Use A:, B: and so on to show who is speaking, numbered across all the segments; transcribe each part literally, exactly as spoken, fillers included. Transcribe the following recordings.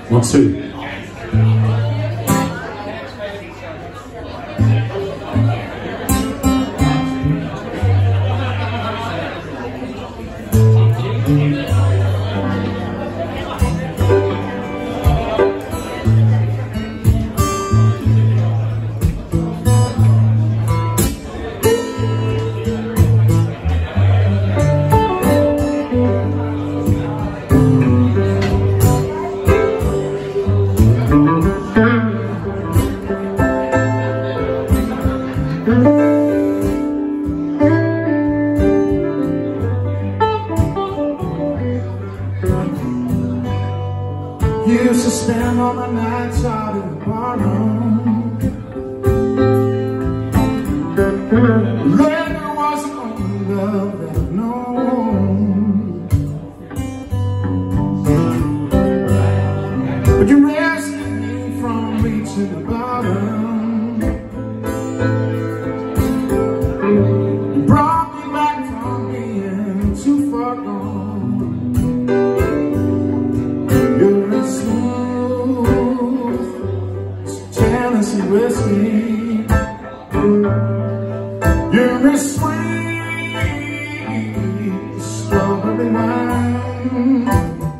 A: One, two.
B: Used to spend all my nights out in the barroom. Later was the only love that I've known. But you rescued me from reaching the bottom. You brought me back from being too far gone. Whiskey, you're as sweet as strawberry wine.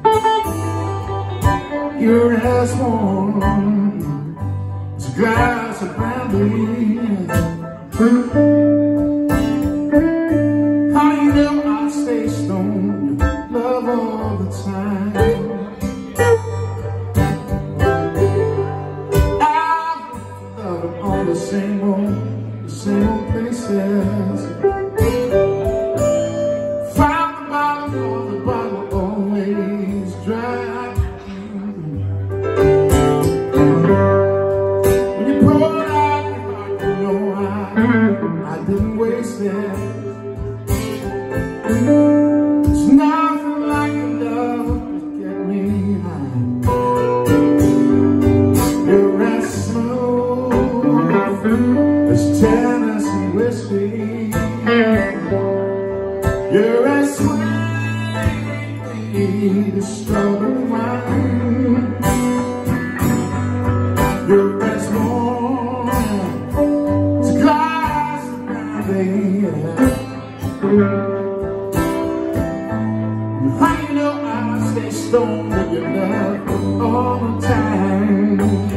B: You're as warm as a glass of brandy. How you know I stay stoned, love all the time. The same old, the same old places. Found the bottle, or the bottle always dry. When you pour it out, you know I, I didn't waste it. It's nothing like your love to get me high. You're as smooth as Tennessee whiskey. You're as sweet as strawberry wine. You're as warm as a glass of brandy. How you know I stay stoned with your love all the time?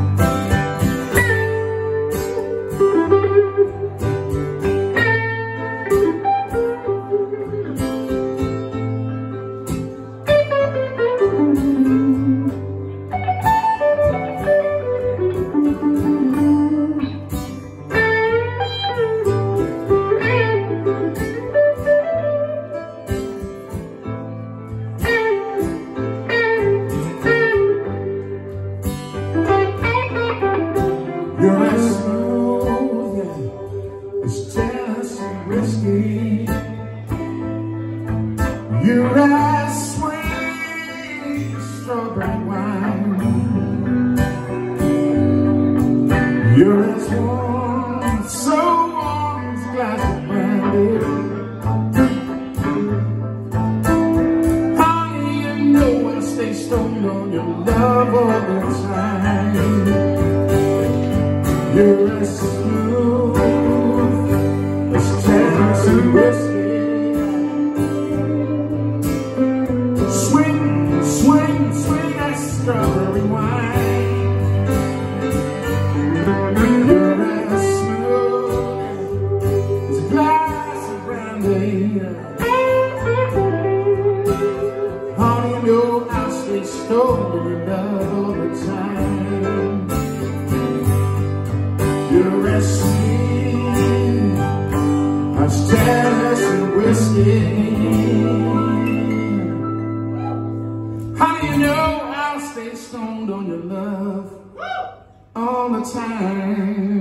B: You're as smooth as Tennessee whiskey. You're as sweet as strawberry wine. You're as warm, so warm as a glass of brandy. How do you know I stay stoned on your love all the time? You're as smooth as Tennessee whiskey. Sweet, sweet, sweet as strawberry wine. You're as smooth as a glass of brandy. How do you know I stay stoned with your love all the time? You're as sweet as Tennessee whiskey. How do you know I'll stay stoned on your love all the time?